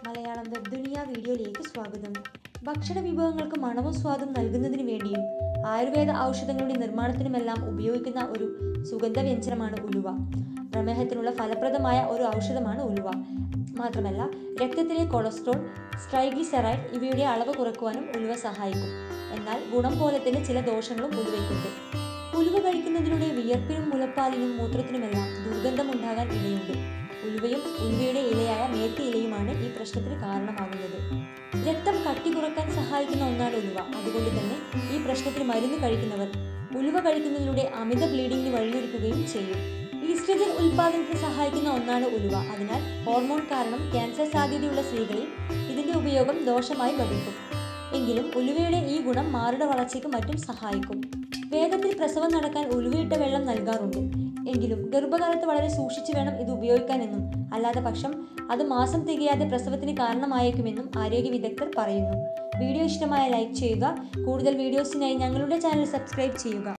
Malayalam web ദുനിയ വീഡിയോയിലേക്ക് സ്വാഗതം. ഭക്ഷണ വിഭവങ്ങൾക്ക് മണവും സ്വാദും നൽകുന്നതിന് വേണ്ടിയും ആയുർവേദ ഔഷധങ്ങളുടെ നിർമ്മാണത്തിനുമെല്ലാം ഉപയോഗിക്കുന്ന ഒരു സുഗന്ധവ്യഞ്ജനമാണ് ഉലുവ. പ്രമേഹത്തിനുള്ള ഫലപ്രദമായ ഒരു ഔഷധമാണ് ഉലുവ. മാത്രമല്ല, രക്തത്തിലെ കൊളസ്ട്രോൾ, ട്രൈഗ്ലിസറൈഡ് ഇവയുടെ അളവ് കുറയ്ക്കുവാനും ഉലുവ സഹായിക്കും. എന്നാൽ ഗുണം പോലെ തന്നെ ചില ദോഷങ്ങളും ഉലുവയ്ക്കുണ്ട്. ഉലുവ കഴിക്കുന്നതിലൂടെ വിയർപ്പിനും മുലപ്പാലിനും മൂത്രത്തിനുമെല്ലാം ദുർഗന്ധമുണ്ടാകാൻ ഇടയുണ്ട്. ഉലുവയും ഉലുവയുടെ ഇലയായ മേത്തി ഇലയുമാണ് ഈ പ്രശ്നത്തിന് കാരണമാകുന്നത്. രക്തം കട്ടി കുറയ്ക്കാൻ സഹായിക്കുന്ന ഒന്നാണ് ഉലുവ. അതുകൊണ്ട് തന്നെ ഈ പ്രശ്നത്തിന് മരുന്ന് കഴിക്കുന്നവർ ഉലുവ കഴിക്കുന്നതിലൂടെ അമിത ബ്ലീഡിങ്ങിന് വഴിയൊരുക്കുകയും ചെയ്യും. ഈസ്ട്രജൻ ഉൽപാദനത്തിന് സഹായിക്കുന്ന ഒന്നാണ് ഉലുവ. അതിനാൽ ഹോർമോൺ കാരണം ക്യാൻസർ സാധ്യതയുള്ള സ്ത്രീകളിൽ ഇതിന്റെ ഉപയോഗം ദോഷമായി ഭവിക്കും. എങ്കിലും ഉലുവയുടെ ഈ ഗുണം മാറുടെ വളർച്ചയ്ക്ക് മറ്റും സഹായിക്കും. വേഗത്തിൽ പ്രസവം നടക്കാൻ ഉലുവയിട്ട വെള്ളം നൽകാറുണ്ട്. എങ്കിലും ഗർഭകാലത്ത് വളരെ സൂക്ഷിച്ചു വേണം ഇത് ഉപയോഗിക്കാനെന്നും, അല്ലാതെ പക്ഷം അത് മാസം തികയാതെ പ്രസവത്തിന് കാരണമായേക്കുമെന്നും ആരോഗ്യ വിദഗ്ധർ പറയുന്നു. വീഡിയോ ഇഷ്ടമായ ലൈക്ക് ചെയ്യുക. കൂടുതൽ വീഡിയോസിനായി ഞങ്ങളുടെ ചാനൽ സബ്സ്ക്രൈബ് ചെയ്യുക.